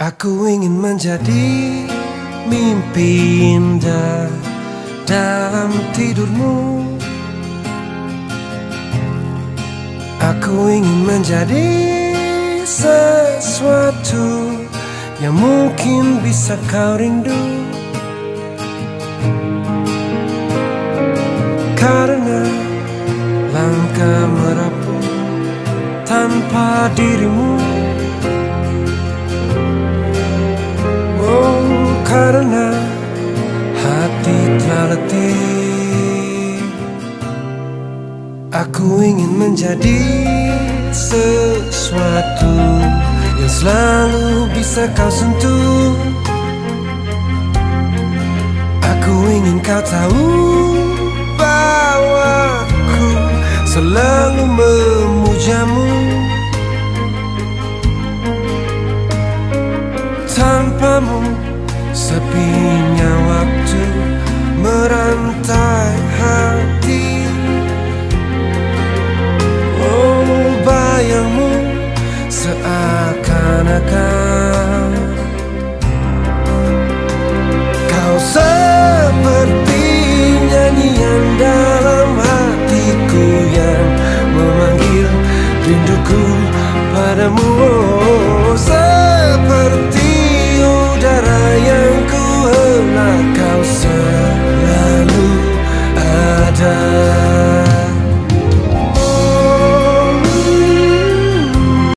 Aku ingin menjadi mimpi indah dalam tidurmu. Aku ingin menjadi sesuatu yang mungkin bisa kau rindu. Karena langkah merapuh tanpa dirimu. Karena hati telah letih, aku ingin menjadi sesuatu yang selalu bisa kau sentuh. Aku ingin kau tahu bahwa aku selalu memujamu. Tanpamu sepinya waktu merana.